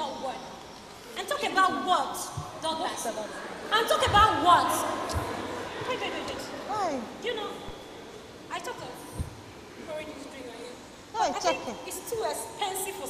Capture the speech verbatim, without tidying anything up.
about what? And talk about what, Douglas? And talk about what? Wait, wait, wait, wait. Why? You know, I thought of pouring this drink on you. No, I it's think okay. it's too expensive for